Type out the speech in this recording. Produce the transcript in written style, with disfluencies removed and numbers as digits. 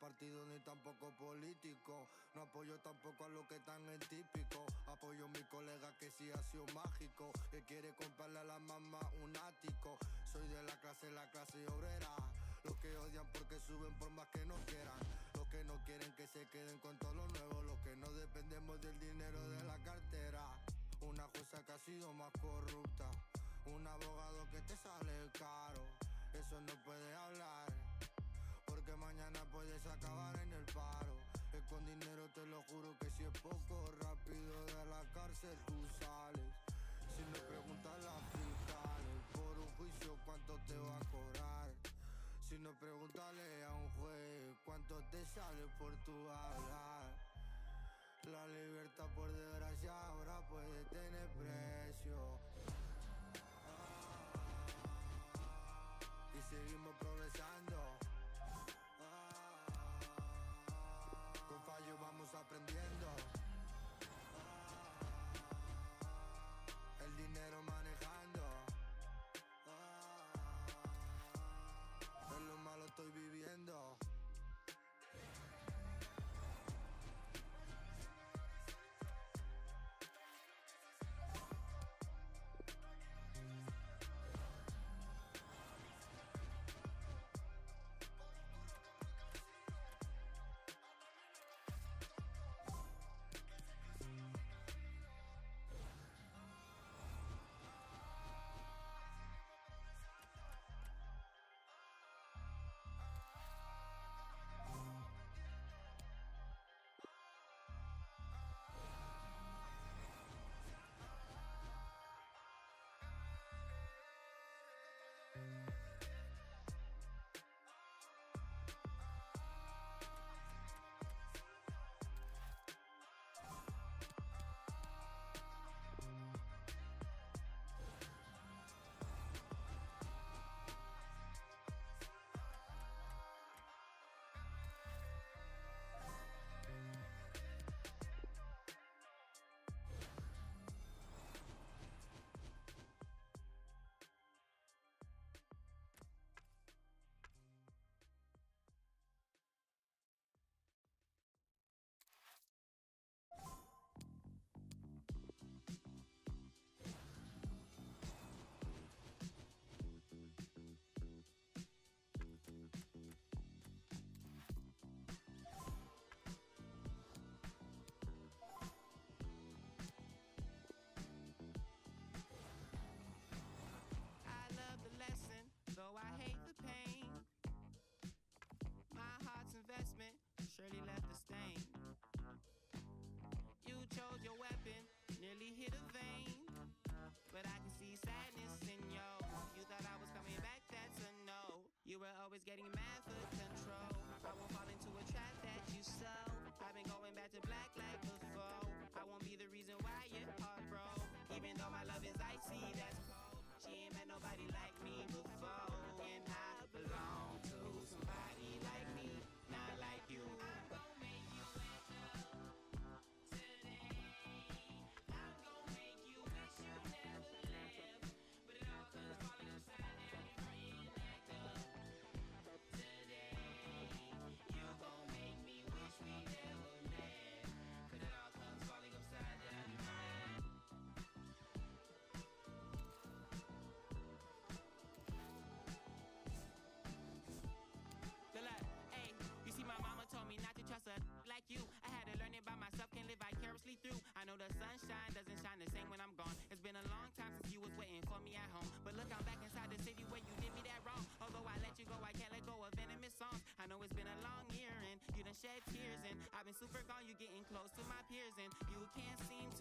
partido ni tampoco político. No apoyo tampoco a lo que tan es típico. Apoyo a mi colega que sí ha sido mágico, que quiere comprarle a la mamá un ático. Soy de la clase obrera. Los que odian porque suben por más que no quieran. Los que no quieren que se queden con todo lo nuevo. Los que no dependemos del dinero de la cartera. Una jueza que ha sido más corrupta. Un abogado que te sale caro. Eso no puede hablar, porque mañana puedes acabar en el paro. Es con dinero, te lo juro que si es poco, rápido de la cárcel tú sales. Si me preguntan las fiscales, por un juicio cuánto te va a cobrar. Si no, pregúntale a un juez cuánto te sale por tu hablar. La libertad por desgracia ahora puede tener precio. Y seguimos progresando. Con fallo vamos aprendiendo. El dinero manejando. En lo malo estoy viviendo. Though I hate the pain, my heart's investment surely left a stain. You chose your weapon, nearly hit a vein, but I can see sadness in you. You thought I was coming back, that's a no. You were always getting mad for control. I won't fall into a trap that you sow. I've been going back to black like before. I won't be the reason why your heart broke. Even though my love is icy, that's cold. She ain't met nobody like me before. And I belong to somebody like me, not like you. I'm gon' make you wake up today. I'm gon' make you wish you never left. But it all comes falling upside down if you reenact up today. You gon' make me wish we never met. But it all comes falling upside down in my head. My mama told me not to trust a like you. I had to learn it by myself, can't live vicariously through. I know the sunshine doesn't shine the same when I'm gone. It's been a long time since you was waiting for me at home. But look, I'm back inside the city where you did me that wrong. Although I let you go, I can't let go of venomous songs. I know it's been a long year and you done shed tears. And I've been super gone, you getting close to my peers. And you can't seem